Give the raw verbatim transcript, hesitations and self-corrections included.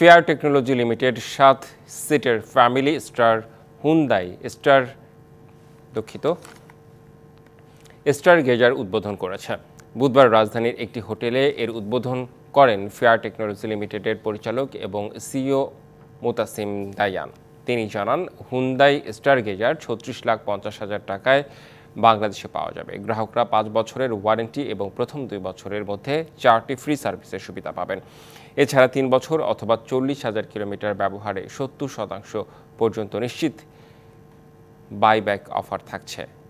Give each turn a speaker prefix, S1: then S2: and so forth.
S1: Fair technology limited সাত সিটের family star Hyundai star দুঃখিত স্টার গেজার উদ্বোধন করেছে। বুধবার রাজধানীর একটি হোটেলে এর উদ্বোধন করেন ফেয়ার টেকনোলজি লিমিটেডের পরিচালক এবং সিইও মুতাসিম দায়ান। তিনি জানান, হুন্দাই স্টার গেজার ছত্রিশ লাখ পঞ্চাশ হাজার টাকায় বাংলাদেশে পাওয়া যাবে। গ্রাহকরা পাঁচ বছরের ওয়ারেন্টি এবং প্রথম দুই বছরের মধ্যে চারটি ফ্রি সার্ভিসের সুবিধা পাবেন। এছাড়া তিন বছর অথবা চল্লিশ হাজার কিলোমিটার ব্যবহারে সত্তর শতাংশ পর্যন্ত নিশ্চিত বাইব্যাক অফার থাকছে।